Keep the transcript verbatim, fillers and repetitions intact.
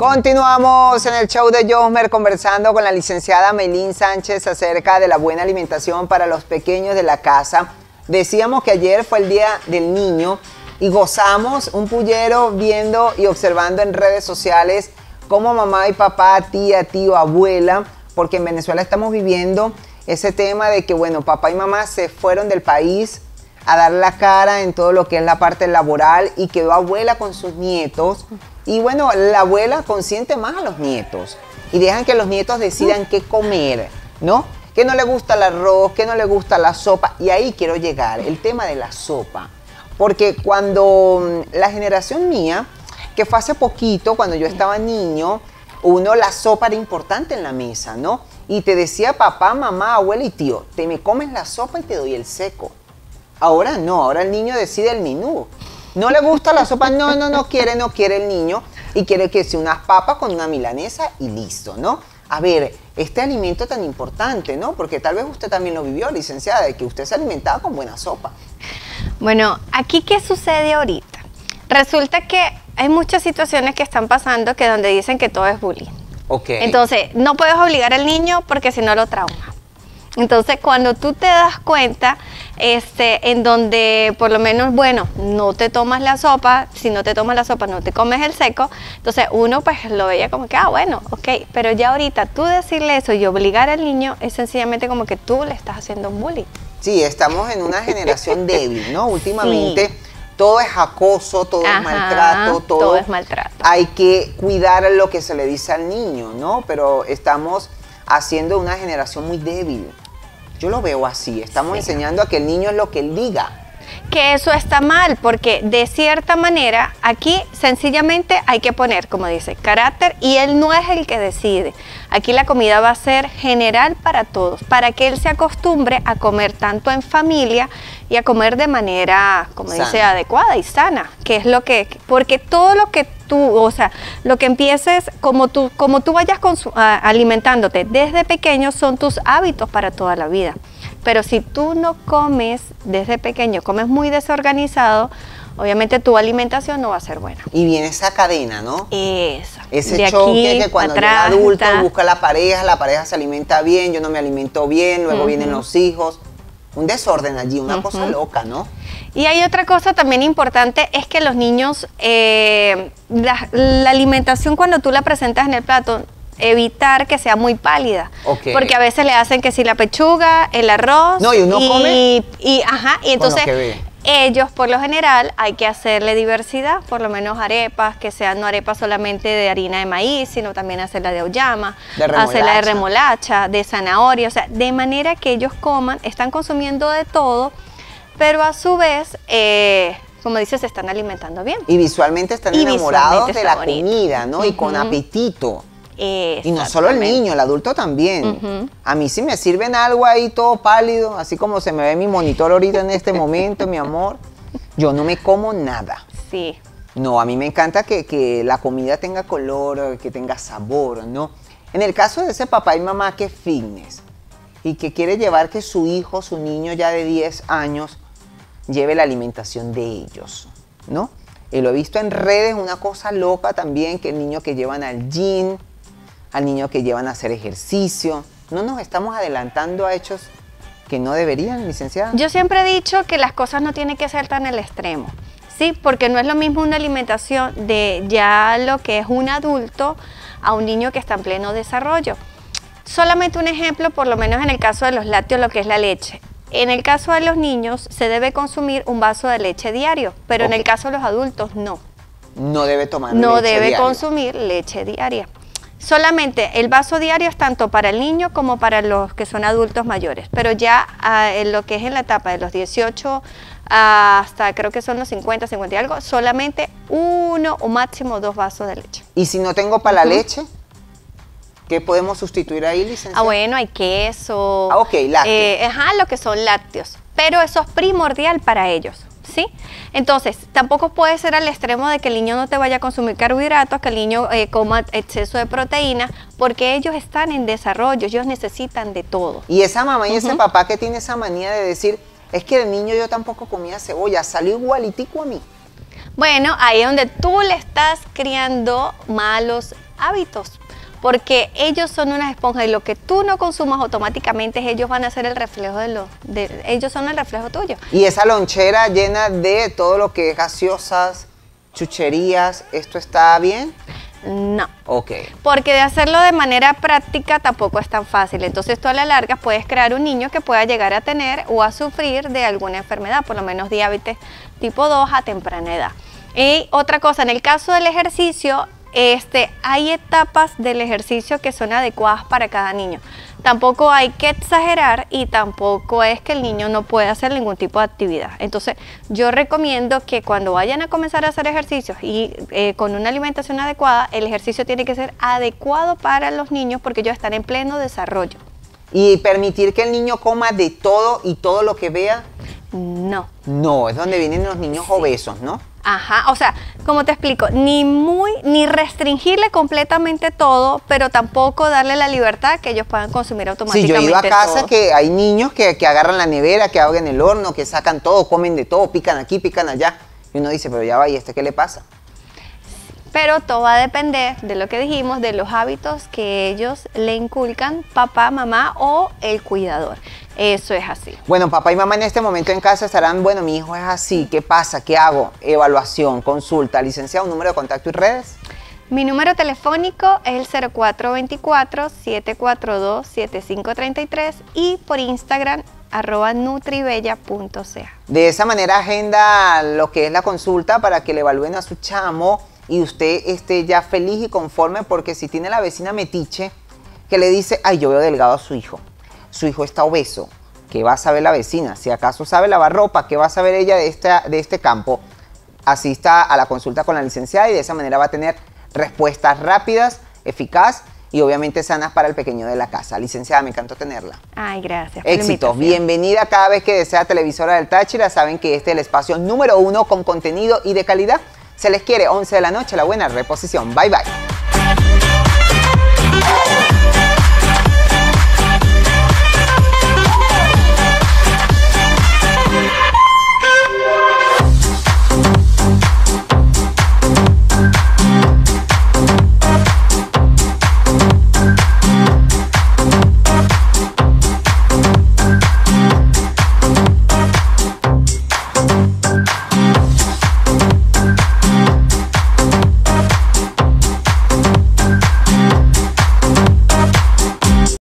Continuamos en el show de Josmer conversando con la licenciada Meilín Sánchez acerca de la buena alimentación para los pequeños de la casa. Decíamos que ayer fue el Día del Niño y gozamos un pullero viendo y observando en redes sociales cómo mamá y papá, tía, tío, abuela, porque en Venezuela estamos viviendo ese tema de que, bueno, papá y mamá se fueron del país a dar la cara en todo lo que es la parte laboral y quedó abuela con sus nietos. Y bueno, la abuela consiente más a los nietos y dejan que los nietos decidan qué comer, ¿no? Que no le gusta el arroz, que no le gusta la sopa. Y ahí quiero llegar, el tema de la sopa. Porque cuando la generación mía, que fue hace poquito, cuando yo estaba niño, uno, la sopa era importante en la mesa, ¿no? Y te decía papá, mamá, abuela y tío, te me comes la sopa y te doy el seco. Ahora no, ahora el niño decide el menú. No le gusta la sopa, no, no, no quiere, no quiere el niño y quiere que sea unas papas con una milanesa y listo, ¿no? A ver, este alimento tan importante, ¿no? Porque tal vez usted también lo vivió, licenciada, de que usted se alimentaba con buena sopa. Bueno, aquí ¿qué sucede ahorita? Resulta que hay muchas situaciones que están pasando que donde dicen que todo es bullying. Ok. Entonces, no puedes obligar al niño porque si no lo trauma. Entonces, cuando tú te das cuenta, este, en donde por lo menos, bueno, no te tomas la sopa, si no te tomas la sopa no te comes el seco, entonces uno pues lo veía como que, ah, bueno, ok, pero ya ahorita tú decirle eso y obligar al niño es sencillamente como que tú le estás haciendo un bullying. Sí, estamos en una generación débil, ¿no? Últimamente sí. Todo es acoso, todo Ajá, es maltrato, todo, todo es maltrato. Hay que cuidar lo que se le dice al niño, ¿no? Pero estamos haciendo una generación muy débil. Yo lo veo así, estamos sí. enseñando a que el niño es lo que él diga. Que eso está mal, porque de cierta manera aquí sencillamente hay que poner, como dice, carácter y él no es el que decide. Aquí la comida va a ser general para todos, para que él se acostumbre a comer tanto en familia y a comer de manera, como sana. dice, adecuada y sana, que es lo que, porque todo lo que tú, o sea, lo que empieces, como tú, como tú vayas a, alimentándote desde pequeño son tus hábitos para toda la vida. Pero si tú no comes desde pequeño, comes muy desorganizado, obviamente tu alimentación no va a ser buena. Y viene esa cadena, ¿no? Eso. Ese de choque aquí, que cuando atrás, llega adulto está. busca la pareja, la pareja se alimenta bien, yo no me alimento bien, luego uh-huh. vienen los hijos. Un desorden allí, una uh-huh. cosa loca, ¿no? Y hay otra cosa también importante, es que los niños, eh, la, la alimentación cuando tú la presentas en el plato, evitar que sea muy pálida, okay. porque a veces le hacen que si la pechuga, el arroz, no, y uno y, come y, ajá, y entonces ellos por lo general hay que hacerle diversidad, por lo menos arepas, que sean no arepas solamente de harina de maíz, sino también hacerla de auyama, de hacerla de remolacha, de zanahoria, o sea, de manera que ellos coman, están consumiendo de todo, pero a su vez, eh, como dices, se están alimentando bien. Y visualmente están y enamorados visualmente de la bonito. comida, ¿no? Uh-huh. Y con apetito. Y no solo el niño, el adulto también. Uh-huh. A mí si me sirven algo ahí todo pálido, así como se me ve mi monitor ahorita en este momento, mi amor, yo no me como nada. Sí. No, a mí me encanta que, que la comida tenga color, que tenga sabor, ¿no? En el caso de ese papá y mamá que es fitness y que quiere llevar que su hijo, su niño ya de diez años, lleve la alimentación de ellos, ¿no? Y lo he visto en redes, una cosa loca también, que el niño que llevan al gym, al niño que llevan a hacer ejercicio. ¿No nos estamos adelantando a hechos que no deberían, licenciada? Yo siempre he dicho que las cosas no tienen que ser tan al extremo, ¿sí? Porque no es lo mismo una alimentación de ya lo que es un adulto a un niño que está en pleno desarrollo. Solamente un ejemplo, por lo menos en el caso de los lácteos, lo que es la leche. En el caso de los niños se debe consumir un vaso de leche diario, pero okay. en el caso de los adultos no. No debe tomar no leche debe diaria. consumir leche diaria. Solamente el vaso diario es tanto para el niño como para los que son adultos mayores, pero ya uh, en lo que es en la etapa de los dieciocho uh, hasta creo que son los cincuenta, cincuenta y algo, solamente uno o máximo dos vasos de leche. ¿Y si no tengo para uh-huh. la leche? ¿Qué podemos sustituir ahí, licenciada? Ah, bueno, hay queso. Ah, ok, lácteos. Eh, ajá, lo que son lácteos, pero eso es primordial para ellos. ¿Sí? Entonces, tampoco puede ser al extremo de que el niño no te vaya a consumir carbohidratos, que el niño eh, coma exceso de proteína, porque ellos están en desarrollo, ellos necesitan de todo. Y esa mamá y uh-huh. ese papá que tiene esa manía de decir, es que el niño yo tampoco comía cebolla, salió igualitico a mí. Bueno, ahí es donde tú le estás criando malos hábitos, porque ellos son unas esponjas y lo que tú no consumas automáticamente, ellos van a ser el reflejo de lo, de, ellos son el reflejo tuyo. Y esa lonchera llena de todo lo que es gaseosas, chucherías, ¿esto está bien? No. Ok. Porque de hacerlo de manera práctica tampoco es tan fácil. Entonces tú a la larga puedes crear un niño que pueda llegar a tener o a sufrir de alguna enfermedad, por lo menos diabetes tipo dos a temprana edad. Y otra cosa, en el caso del ejercicio, este, hay etapas del ejercicio que son adecuadas para cada niño. Tampoco hay que exagerar y tampoco es que el niño no pueda hacer ningún tipo de actividad. Entonces, yo recomiendo que cuando vayan a comenzar a hacer ejercicios y eh, con una alimentación adecuada, el ejercicio tiene que ser adecuado para los niños porque ellos están en pleno desarrollo. ¿Y permitir que el niño coma de todo y todo lo que vea? No. No, es donde vienen los niños Sí. obesos, ¿no? Ajá, o sea, como te explico, ni muy, ni restringirle completamente todo, pero tampoco darle la libertad que ellos puedan consumir Sí, automáticamente yo he ido a casa todo. que hay niños que, que agarran la nevera, que abren el horno, que sacan todo, comen de todo, pican aquí, pican allá. Y uno dice, pero ya va, ¿y este qué le pasa? Pero todo va a depender de lo que dijimos, de los hábitos que ellos le inculcan papá, mamá o el cuidador. Eso es así. Bueno, papá y mamá en este momento en casa estarán, bueno, mi hijo es así, ¿qué pasa? ¿Qué hago? Evaluación, consulta, licenciado, número de contacto y redes. Mi número telefónico es el cero cuatro dos cuatro, siete cuatro dos, siete cinco tres tres y por Instagram arroba nutribella punto c a. De esa manera agenda lo que es la consulta para que le evalúen a su chamo y usted esté ya feliz y conforme, porque si tiene la vecina metiche que le dice, ay, yo veo delgado a su hijo, su hijo está obeso, ¿qué va a saber la vecina? Si acaso sabe lavar ropa, ¿qué va a saber ella de, esta, de este campo? Asista a la consulta con la licenciada y de esa manera va a tener respuestas rápidas, eficaz y obviamente sanas para el pequeño de la casa. Licenciada, me encantó tenerla. Ay, gracias por la Éxitos, invitación. bienvenida cada vez que desea Televisora del Táchira. Saben que este es el espacio número uno con contenido y de calidad. Se les quiere, once de la noche, la buena reposición. Bye, bye.